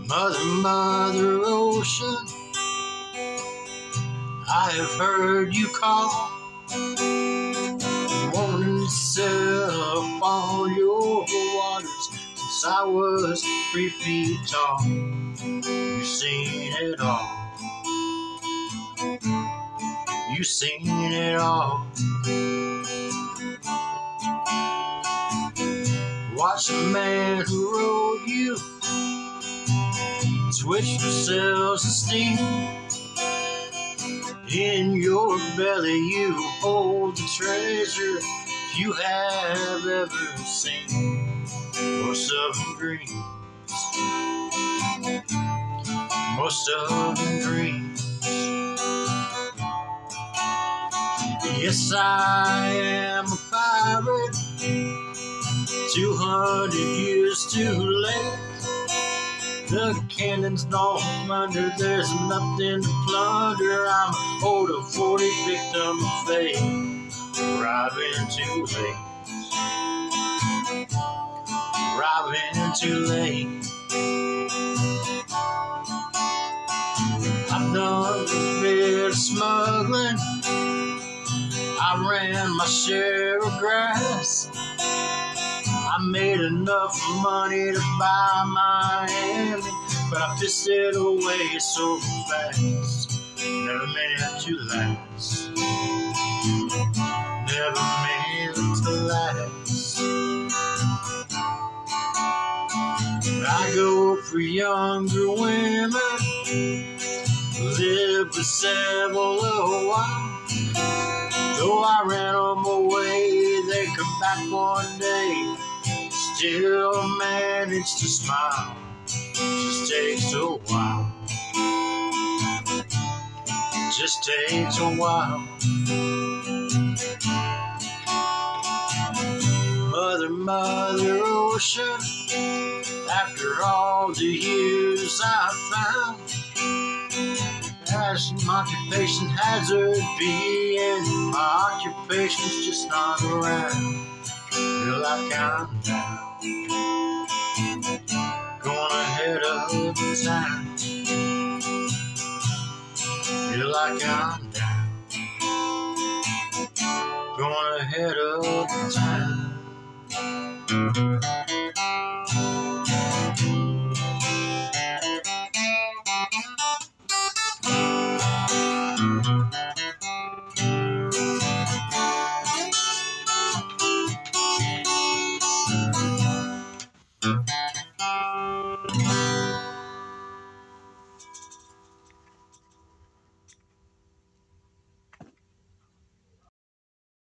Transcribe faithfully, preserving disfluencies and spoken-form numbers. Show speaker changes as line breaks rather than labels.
Mother, Mother Ocean, I have heard you call, wanting to sail upon your waters since I was three feet tall. You've seen it all. You've seen it all. Watch the man who rode you switch the sails of steam. In your belly you hold the treasure you have ever seen. Most of them dreams, most of them dreams. Yes, I am a pirate, two hundred years too late. The cannons don't thunder, there's nothing to plunder. I'm an older forty victim of fate, arriving too late, arriving too late. I've done a bit of smuggling, I ran my share of grass. I made enough money to buy Miami, but I pissed it away so fast. Never meant to last, never meant to last. I go for younger women, live with several a while. Though I ran them away, they come back one day, still manage to smile. Just takes a while, just takes a while. Mother, Mother Ocean, after all the years I found, as my occupation hazard being, my occupation's just not around. Feel like I'm down, going ahead of time. Feel like I'm down, going ahead of time.